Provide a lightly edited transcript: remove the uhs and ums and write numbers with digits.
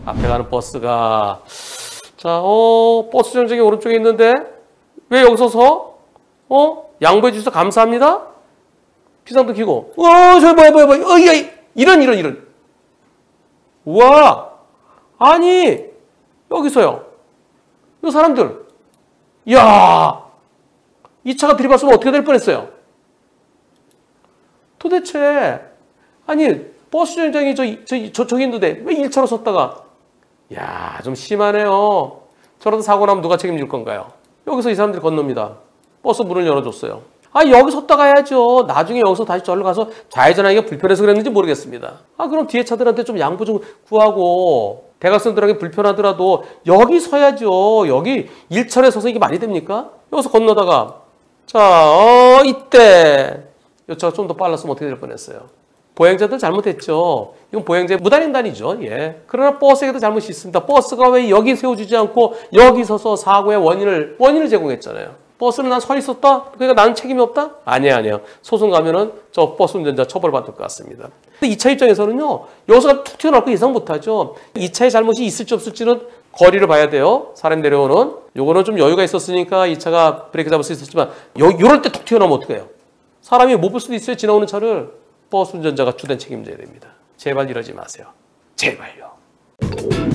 앞에 가는 버스가 자, 버스 정류장이 오른쪽에 있는데 왜 여기서 서? 양보해 주셔서 감사합니다. 비상등 켜고 저 뭐야 이런 우와 아니 여기서요 이 사람들 이야 이 차가 들이받으면 어떻게 될 뻔했어요. 도대체 아니 버스 정류장이 저기 있는데 왜 1차로 섰다가 야 좀 심하네요. 저러다 사고 나면 누가 책임질 건가요? 여기서 이 사람들이 건넙니다. 버스 문을 열어줬어요. 아 여기 섰다 가야죠. 나중에 여기서 다시 저리로 가서 좌회전하기가 불편해서 그랬는지 모르겠습니다. 아 그럼 뒤에 차들한테 좀 양보 좀 구하고 대각선들에게 불편하더라도 여기 서야죠. 여기 1차로에 서서 이게 말이 됩니까? 여기서 건너다가 자 이때 이 차가 좀 더 빨랐으면 어떻게 될 뻔했어요. 보행자들 잘못했죠. 이건 보행자의 무단횡단이죠. 예. 그러나 버스에게도 잘못이 있습니다. 버스가 왜 여기 세워주지 않고 여기 서서 사고의 원인을 제공했잖아요. 버스는 난 서 있었다? 그러니까 나는 책임이 없다? 아니에요. 소송 가면은 저 버스 운전자 처벌받을 것 같습니다. 근데 2차 입장에서는요. 여기서 툭 튀어나올 거 예상 못하죠. 2차의 잘못이 있을지 없을지는 거리를 봐야 돼요. 사람 내려오는. 요거는 좀 여유가 있었으니까 2차가 브레이크 잡을 수 있었지만 요럴 때 툭 튀어나오면 어떡해요? 사람이 못 볼 수도 있어요. 지나오는 차를. 버스 운전자가 주된 책임져야 됩니다. 제발 이러지 마세요. 제발요.